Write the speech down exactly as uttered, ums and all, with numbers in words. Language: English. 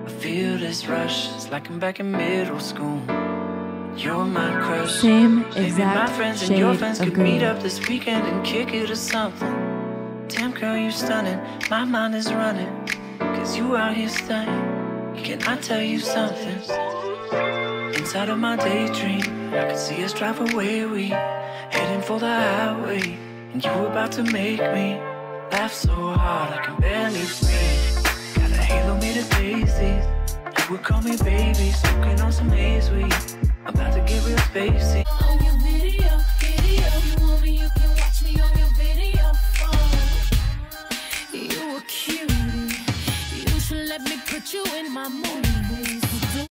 I feel this rush, it's like I'm back in middle school. You're my crush. Same Maybe exact my friends and shade your friends of could green. meet up this weekend and kick it or something. Damn girl, you stunning, my mind is running, cause you out here stunning. Can I tell you something? Inside of my daydream, I could see us drive away, we heading for the highway, and you were about to make me laugh so hard I can barely breathe. Got a halo made of daisies, you would call me baby, smoking on some haze weed. I'm about to get real spacey.